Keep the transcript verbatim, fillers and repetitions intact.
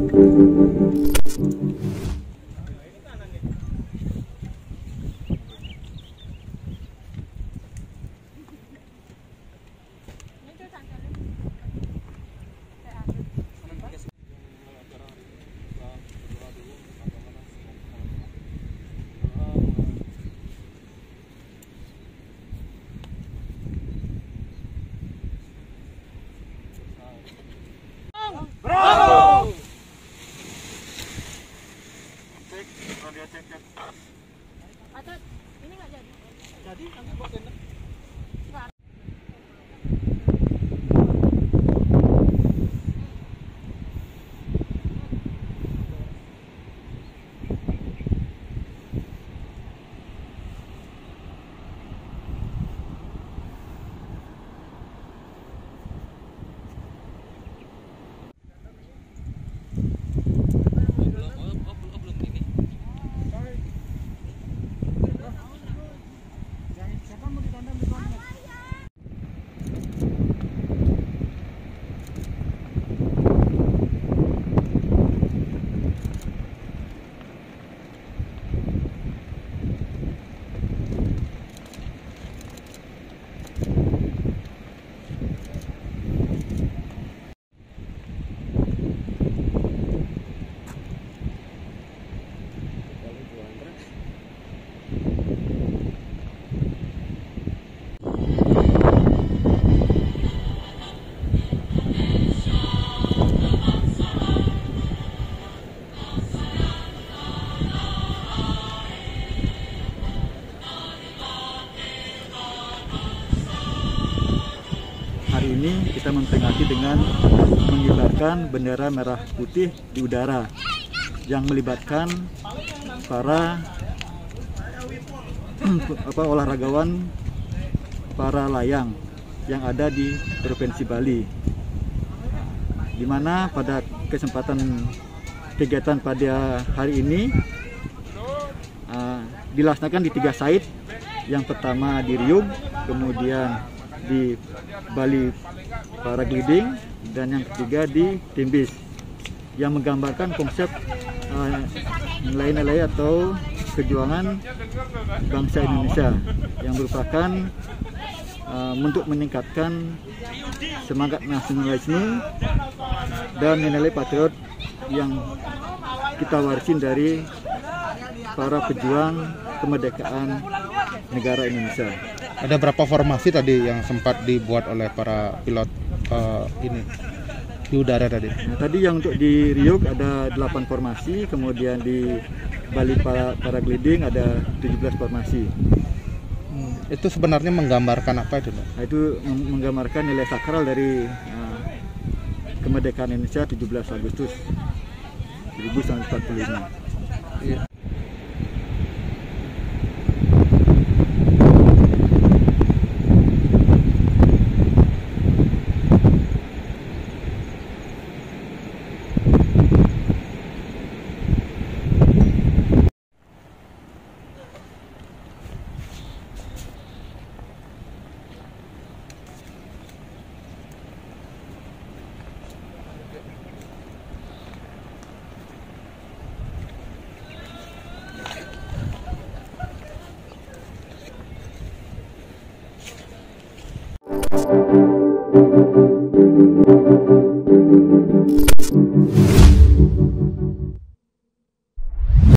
Bravo! Cek, radio cek, cek. Atau ini nggak jadi? Jadi, nanti buat tenda. Hari ini kita memperingati dengan mengibarkan bendera merah putih di udara yang melibatkan para apa, olahragawan para layang yang ada di Provinsi Bali, di mana pada kesempatan kegiatan pada hari ini uh, dilaksanakan di tiga site. Yang pertama di Riyug, kemudian di Bali Paragliding, dan yang ketiga di Timbis, yang menggambarkan konsep nilai-nilai uh, atau perjuangan bangsa Indonesia yang merupakan uh, untuk meningkatkan semangat nasionalisme dan nilai patriot yang kita warisin dari para pejuang kemerdekaan negara Indonesia. Ada berapa formasi tadi yang sempat dibuat oleh para pilot uh, ini di udara tadi? Nah, tadi yang untuk di Riyug ada delapan formasi, kemudian di Bali Paragliding ada tujuh belas formasi. Hmm, itu sebenarnya menggambarkan apa itu, Pak? Nah, itu menggambarkan nilai sakral dari uh, kemerdekaan Indonesia tujuh belas Agustus seribu sembilan ratus empat puluh lima. Iya. Thank you.